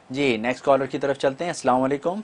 जी next collar की तरफ चलते हैं। अस्सलाम वालेकुम।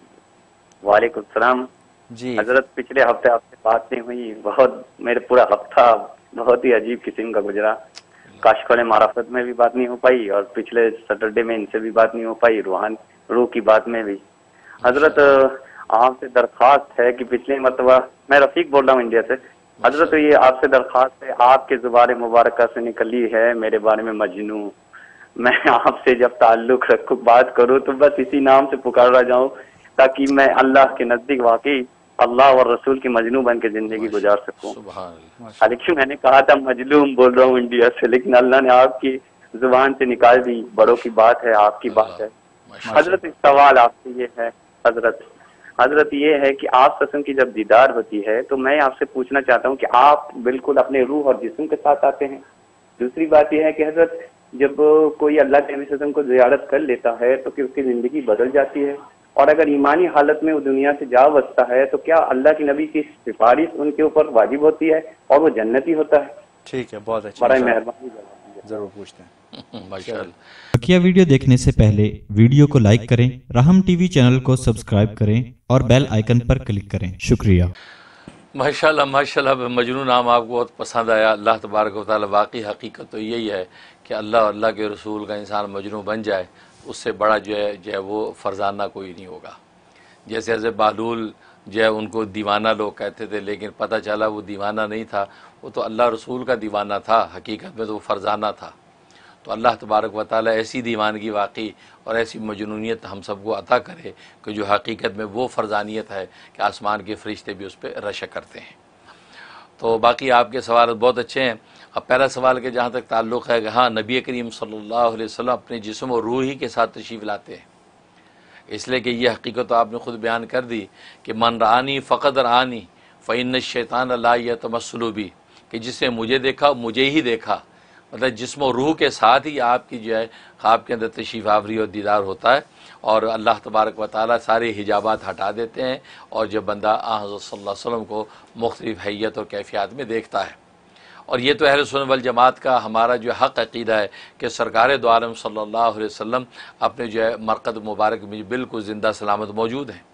वालेकुम सलाम। जी हजरत पिछले हफ्ते आपसे बात नहीं हुई, बहुत मेरे पूरा हफ्ता बहुत ही अजीब किस्म का गुजरा। काशकोले माराफत में भी बात नहीं हो पाई और पिछले सैटरडे में इनसे भी बात नहीं हो पाई, रूहान रूह की बात में भी। हजरत माशाल्लाह आपसे दरख्वास्त है कि पिछले मरतबा, मैं रफीक बोल रहा हूँ इंडिया से। हजरत माशाल्लाह। ये आपसे दरख्वास्त है, आपके जुबान मुबारक से निकली है मेरे बारे में मजनू। मैं आपसे जब ताल्लुक रखूं बात करूं तो बस इसी नाम से पुकारा जाऊं, ताकि मैं अल्लाह के नजदीक वाकई अल्लाह और रसूल की मजनू बन के जिंदगी गुजार माशाल्लाह सकूं। सुभान अल्लाह हालांकि माशाल्लाह। मैंने कहा था मजलूम बोल रहा हूँ इंडिया से, लेकिन अल्लाह ने आपकी जुबान से निकाल दी। बड़ों की बात है, आपकी बात अल्लाह है। हजरत माशाल्लाह। एक सवाल आपसे ये है, हजरत हजरत ये है कि आप कसम की जब दीदार होती है तो मैं आपसे पूछना चाहता हूँ कि आप बिल्कुल अपने रूह और जिस्म के साथ आते हैं। दूसरी बात यह है कि हजरत जब कोई अल्लाह के नबी सल्लल्लाहु अलैहि वसल्लम को जियारत कर लेता है तो कि उसकी जिंदगी बदल जाती है, और अगर ईमानी हालत में वो दुनिया से जा बसता है तो क्या अल्लाह के नबी की सिफारिश उनके ऊपर वाजिब होती है और वो जन्नती होता है? ठीक है, बहुत अच्छा, बड़ा इंशाल्लाह मेहरबानी जवाब दीजिए। ज़रूर पूछते हैं। चलो माशाल्लाह। बकिया वीडियो देखने से पहले वीडियो को लाइक करें, राहम टीवी चैनल को सब्सक्राइब करें और बेल आइकन पर क्लिक करें। शुक्रिया। माशाल्लाह माशाल्लाह। मजनू नाम आपको बहुत पसंद आया। अल्लाह तबारक व तआला, वाकई हकीकत तो यही है कि अल्लाह अल्लाह के रसूल का इंसान मजनू बन जाए, उससे बड़ा जो है वो फरजाना कोई नहीं होगा। जैसे हज़रत बहलूल जो है उनको दीवाना लोग कहते थे, लेकिन पता चला वो दीवाना नहीं था, वो तो अल्लाह रसूल का दीवाना था, हकीकत में तो वो फरजाना था। तो अल्लाह तबारक व तआला ऐसी दीवानगी वाकई और ऐसी मजनूनियत हम सबको अता करे कि जो हकीकत में वो फरजानियत है कि आसमान के फरिश्ते भी उस पर रशक करते हैं। तो बाकी आपके सवाल बहुत अच्छे हैं। अब पहला सवाल के जहाँ तक ताल्लुक़ है कि हाँ, नबी करीम सल्लल्लाहु अलैहि वसल्लम अपने जिस्म और रूह ही के साथ तशरीफ़ लाते हैं, इसलिए कि ये हकीकत तो आपने ख़ुद बयान कर दी कि मन रानी फ़क़द रानी फ़इन्न शैतान ला यतमस्सलु बी, कि जिसने मुझे देखा मुझे ही देखा। मतलब जिस्म और रूह के साथ ही आपकी जो है ख्वाब के अंदर तशरीफ़ आवरी और दीदार होता है, और अल्लाह तबारक व तआला सारे हिजाबात हटा देते हैं, और जब बंदा हज़रत सल्लल्लाहु अलैहि वसल्लम को मुख्तलिफ़ हैयत और कैफियत में देखता है। और ये तो अहले सुन्नत वल जमात का हमारा जो हक़ अक़ीदा है कि सरकार दो आलम सल्लल्लाहु अलैहि वसल्लम अपने जो है मरकद मुबारक में बिल्कुल ज़िंदा सलामत मौजूद हैं,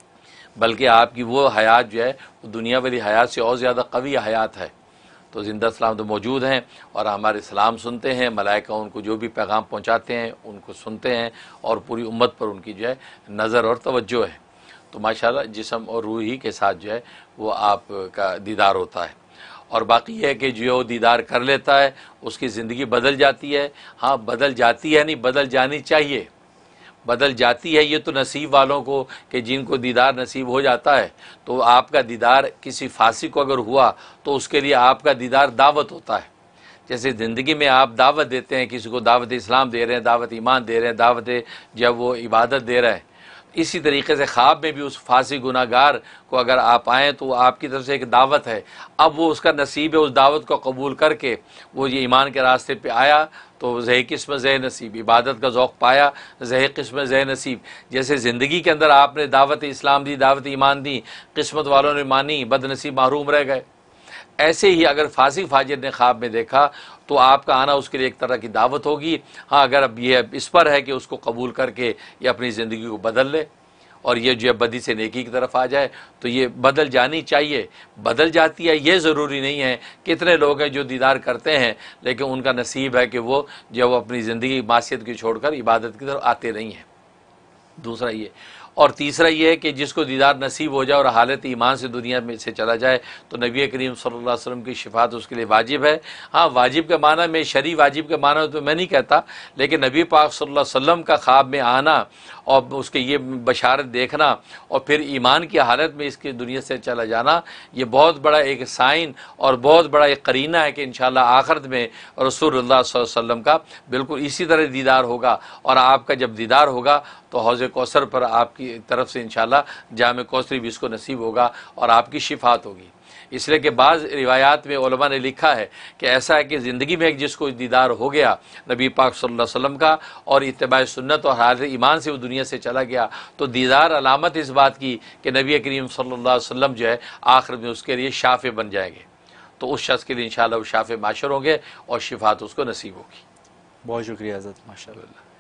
बल्कि आपकी वो हयात जो है वो दुनिया वाली हयात से और ज़्यादा कवी हयात है। तो ज़िंदा सलामत मौजूद हैं और हमारे सलाम सुनते हैं, मलाइका उनको जो भी पैगाम पहुँचाते हैं उनको सुनते हैं, और पूरी उम्मत पर उनकी जो है नज़र और तवज्जो है। तो माशाल्लाह जिस्म और रूह ही के साथ जो है वो आपका दीदार होता है। और बाकी है कि जो दीदार कर लेता है उसकी ज़िंदगी बदल जाती है। हाँ, बदल जाती है नहीं, बदल जानी चाहिए। बदल जाती है ये तो नसीब वालों को, कि जिनको दीदार नसीब हो जाता है। तो आपका दीदार किसी फासिक को अगर हुआ तो उसके लिए आपका दीदार दावत होता है। जैसे ज़िंदगी में आप दावत देते हैं, किसी को दावत इस्लाम दे रहे हैं, दावत ईमान दे रहे हैं, दावत जब वो इबादत दे रहे हैं, इसी तरीके से ख्वाब में भी उस फासी गुनाहगार को अगर आप आएँ तो वो आपकी तरफ से एक दावत है। अब वो उसका नसीब है उस दावत को कबूल करके वो ये ईमान के रास्ते पे आया तो ज़ह किस्म ज़ह नसीब, इबादत का ज़ौक़ पाया, ज़ह किस्म ज़ह नसीब। जैसे ज़िंदगी के अंदर आपने दावत इस्लाम दी, दावत ईमान दी, किस्मत वालों ने मानी, बदनसीब महरूम रह गए। ऐसे ही अगर फासिक फाजिर ने ख्वाब में देखा तो आपका आना उसके लिए एक तरह की दावत होगी। हाँ, अगर अब ये इस पर है कि उसको कबूल करके ये अपनी ज़िंदगी को बदल ले और ये जो बदी से नेकी की तरफ आ जाए, तो ये बदल जानी चाहिए। बदल जाती है ये ज़रूरी नहीं है। कितने लोग हैं जो दीदार करते हैं लेकिन उनका नसीब है कि वो जब वो अपनी ज़िंदगी मासियत की छोड़कर इबादत की तरफ आते नहीं हैं। दूसरा ये, और तीसरा ये है कि जिसको दीदार नसीब हो जाए और हालत ईमान से दुनिया में से चला जाए तो नबी करीम सल्लल्लाहु अलैहि वसल्लम की शिफात उसके लिए वाजिब है। हाँ, वाजिब के माना में शरई वाजिब के माना तो मैं नहीं कहता, लेकिन नबी पाक सल्लल्लाहु अलैहि वसल्लम का ख्वाब में आना और उसके ये बशारत देखना और फिर ईमान की हालत में इसकी दुनिया से चला जाना, ये बहुत बड़ा एक साइन और बहुत बड़ा एक करीना है कि इंशाअल्लाह आखिरत में रसूलुल्लाह सल्लल्लाहु अलैहि वसल्लम का बिल्कुल इसी तरह दीदार होगा। और आपका जब दीदार होगा तो हौज़ कौसर पर आपकी तरफ से इंशाअल्लाह जाम कौसरी भी इसको नसीब होगा और आपकी शिफात होगी। इसलिए कि बाज़ रिवायात में उलमा ने लिखा है कि ऐसा है कि ज़िंदगी में एक जिसको दीदार हो गया नबी पाक सल्लल्लाहु अलैहि वसल्लम का और इत्तिबा सुन्नत और हालत ईमान से वो दुनिया से चला गया, तो दीदार अलामत इस बात की कि नबी करीम सल्लल्लाहु अलैहि वसल्लम जो है आखिर में उसके लिए शाफ़े बन जाएंगे। तो उस शख्स के लिए इंशाअल्लाह वो शाफ़े माशर होंगे और शिफात उसको नसीब होगी। बहुत शुक्रिया हज़रत, माशाअल्लाह।